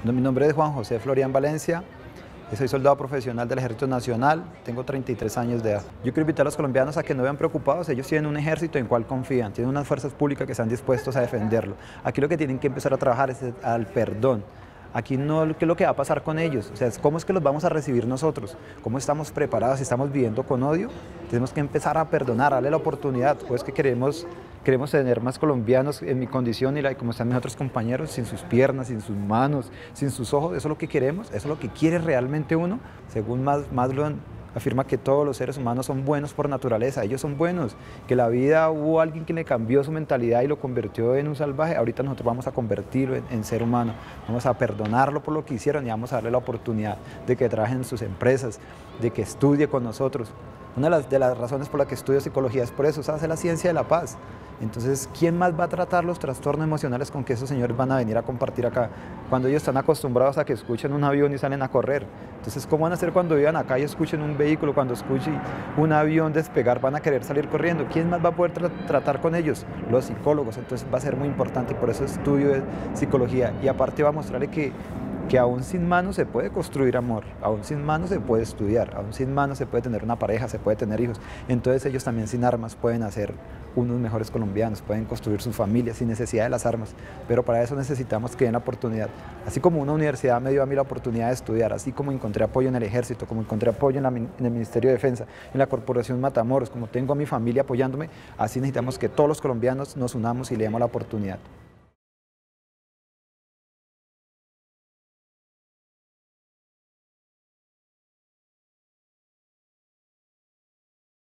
Mi nombre es Juan José Florian Valencia, soy soldado profesional del Ejército Nacional, tengo 33 años de edad. Yo quiero invitar a los colombianos a que no vean preocupados, ellos tienen un ejército en cual confían, tienen unas fuerzas públicas que están dispuestos a defenderlo. Aquí lo que tienen que empezar a trabajar es al perdón. Aquí no qué es lo que va a pasar con ellos, o sea, cómo es que los vamos a recibir nosotros, cómo estamos preparados, si estamos viviendo con odio, tenemos que empezar a perdonar, a darle la oportunidad, o es que queremos tener más colombianos en mi condición y como están mis otros compañeros, sin sus piernas, sin sus manos, sin sus ojos, eso es lo que queremos, eso es lo que quiere realmente uno, según Maslow afirma que todos los seres humanos son buenos por naturaleza, ellos son buenos, que la vida hubo alguien que le cambió su mentalidad y lo convirtió en un salvaje, ahorita nosotros vamos a convertirlo en ser humano, vamos a perdonarlo por lo que hicieron y vamos a darle la oportunidad de que trabajen en sus empresas, de que estudie con nosotros. Una de las razones por las que estudio psicología es por eso, es la ciencia de la paz. Entonces, ¿quién más va a tratar los trastornos emocionales con que esos señores van a venir a compartir acá? Cuando ellos están acostumbrados a que escuchen un avión y salen a correr. Entonces, ¿cómo van a hacer cuando vivan acá y escuchen un vehículo, cuando escuchen un avión despegar, van a querer salir corriendo? ¿Quién más va a poder tratar con ellos? Los psicólogos. Entonces, va a ser muy importante y por eso estudio de psicología. Y aparte va a mostrarle que aún sin manos se puede construir amor, aún sin manos se puede estudiar, aún sin manos se puede tener una pareja, se puede tener hijos. Entonces ellos también sin armas pueden hacer unos mejores colombianos, pueden construir sus familias sin necesidad de las armas, pero para eso necesitamos que den la oportunidad. Así como una universidad me dio a mí la oportunidad de estudiar, así como encontré apoyo en el Ejército, como encontré apoyo en el Ministerio de Defensa, en la Corporación Matamoros, como tengo a mi familia apoyándome, así necesitamos que todos los colombianos nos unamos y le demos la oportunidad.